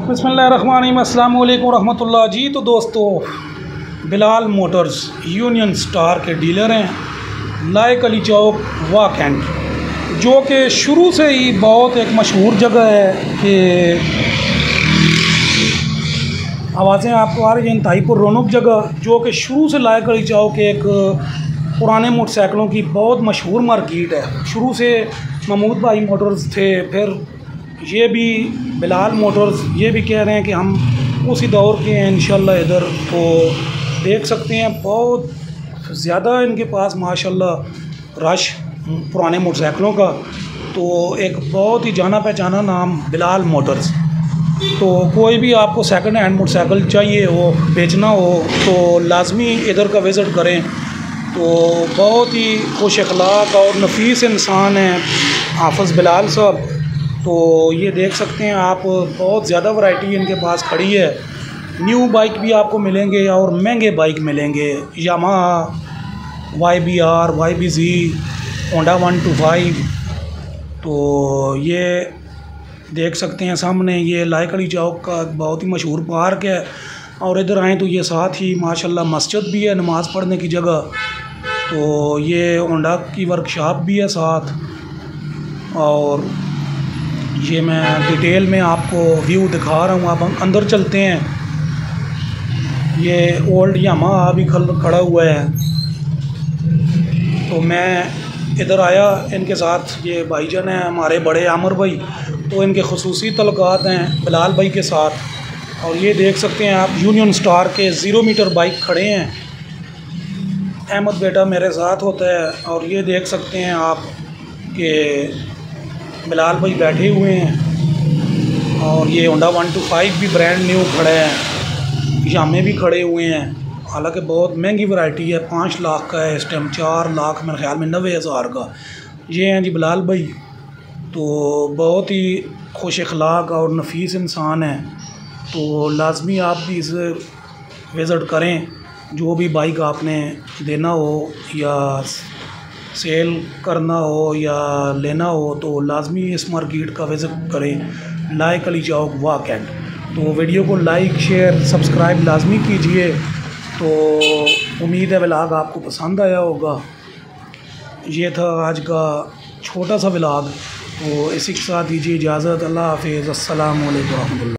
बिस्मिल्लाहिर्रहमानिर्रहीम, अस्सलाम वालेकुम रहमतुल्लाह जी। तो दोस्तों, बिलाल मोटर्स यूनियन स्टार के डीलर हैं लायक अली चौक वा कैंट, जो कि शुरू से ही बहुत एक मशहूर जगह है कि आवाज़ें आपको आ रही हैं। इंतहाईपुर रौनक जगह, जो कि शुरू से लायक अली चौक एक पुराने मोटरसाइकिलों की बहुत मशहूर मार्केट है। शुरू से महमूद भाई मोटर्स थे, फिर ये भी बिलाल मोटर्स, ये भी कह रहे हैं कि हम उसी दौर के हैं इंशाल्लाह। इधर तो देख सकते हैं बहुत ज़्यादा इनके पास माशाल्लाह रश पुराने मोटरसाइकिलों का। तो एक बहुत ही जाना पहचाना नाम बिलाल मोटर्स। तो कोई भी आपको सेकंड हैंड मोटरसाइकिल चाहिए हो, बेचना हो, तो लाजमी इधर का विज़िट करें। तो बहुत ही खुश अखलाक और नफीस इंसान हैं हाफ़िज़ बिलाल साहब। तो ये देख सकते हैं आप, बहुत ज़्यादा वैरायटी इनके पास खड़ी है। न्यू बाइक भी आपको मिलेंगे और महंगे बाइक मिलेंगे। Yamaha YBR, YBZ, Honda 125। तो ये देख सकते हैं सामने, ये लायक अली चौक का बहुत ही मशहूर पार्क है। और इधर आएँ तो ये साथ ही माशाल्लाह मस्जिद भी है, नमाज़ पढ़ने की जगह। तो ये होंडा की वर्कशॉप भी है साथ। और ये मैं डिटेल में आपको व्यू दिखा रहा हूँ, आप अंदर चलते हैं। ये ओल्ड यामाहा भी खड़ा हुआ है। तो मैं इधर आया इनके साथ, ये भाईजान हैं हमारे बड़े आमिर भाई, तो इनके खुसूसी तल्लुकात हैं बिलाल भाई के साथ। और ये देख सकते हैं आप, यूनियन स्टार के 0 मीटर बाइक खड़े हैं। अहमद बेटा मेरे साथ होता है। और ये देख सकते हैं आप कि बिलाल भाई बैठे हुए हैं। और ये होंडा 125 भी ब्रांड न्यू खड़े हैं, यामे भी खड़े हुए हैं। हालांकि बहुत महंगी वैरायटी है, 5 लाख का है इस टाइम, 4 लाख मेरे ख्याल में 90,000 का। ये हैं जी बिलाल भाई। तो बहुत ही खुश अखलाक और नफीस इंसान है। तो लाजमी आप भी इसे विज़िट करें। जो भी बाइक आपने देना हो या सेल करना हो या लेना हो, तो लाजमी इस मार्केट का विज़िट करें, लायक अली चौक वा कैंट। तो वीडियो को लाइक शेयर सब्सक्राइब लाजमी कीजिए। तो उम्मीद है व्लॉग आपको पसंद आया होगा। ये था आज का छोटा सा व्लॉग। तो इसी के साथ दीजिए इजाज़त। अल्लाह हाफ़िज़, अस्सलामु अलैकुम।